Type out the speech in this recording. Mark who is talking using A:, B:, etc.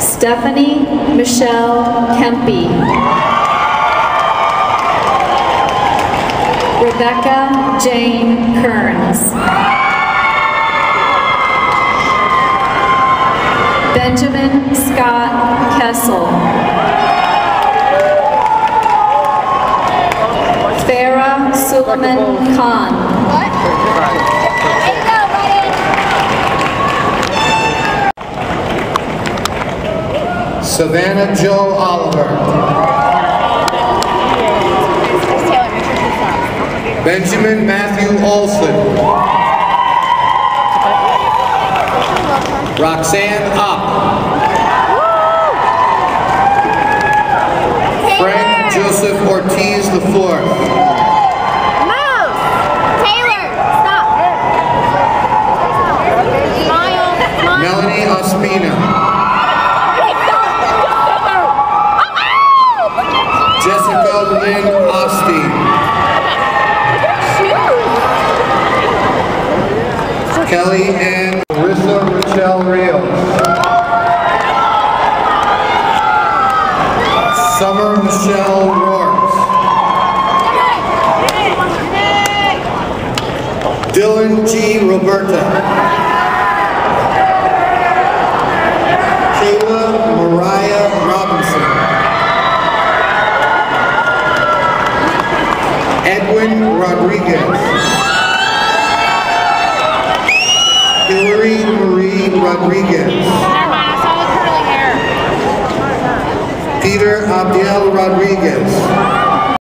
A: Stephanie Michelle Kempe. Rebecca Jane Kearns. Benjamin Scott Kessel. Farah Suleiman Khan.
B: Savannah Joe Oliver. Benjamin Matthew Olson. Roxanne Opp. Frank Joseph Ortiz IV. Melanie Ospina. Jessica Lynn Osteen. Kelly Ann Marissa Rochelle Rios. Summer Michelle Rourke. Dylan G. Roberta. Kayla Mariah Robinson. Edwin Rodriguez. Hillary Marie Rodriguez. Peter Abdiel Rodriguez.